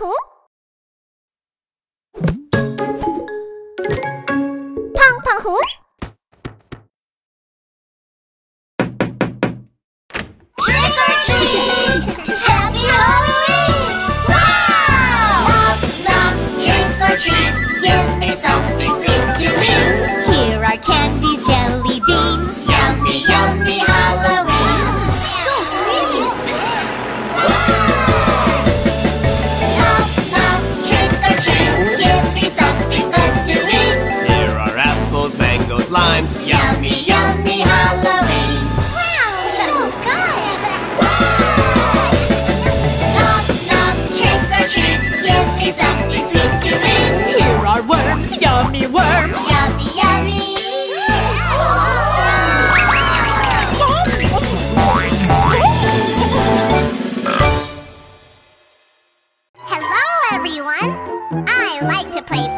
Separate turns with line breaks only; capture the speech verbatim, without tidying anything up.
壶，胖胖壶。Trick or treat! Happy Halloween! Wow! Knock, knock, trick or treat. Give me something sweet to eat.
Here are candies, jelly beans.
Yummy, yummy Halloween.
So sweet!
Knock, knock, trick or treat. Give me something good to eat.
Here are apples, mangoes, limes.
Yummy, yummy Halloween. Wow, so good. Knock, knock, trick or treat. Give me something sweet to eat.
Here are worms, yummy worms.
Yummy, yummy. Hello, everyone. I like to play